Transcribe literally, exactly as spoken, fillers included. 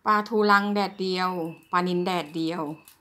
ปลาทูรังแดดเดียวปลานิลแดดเดียว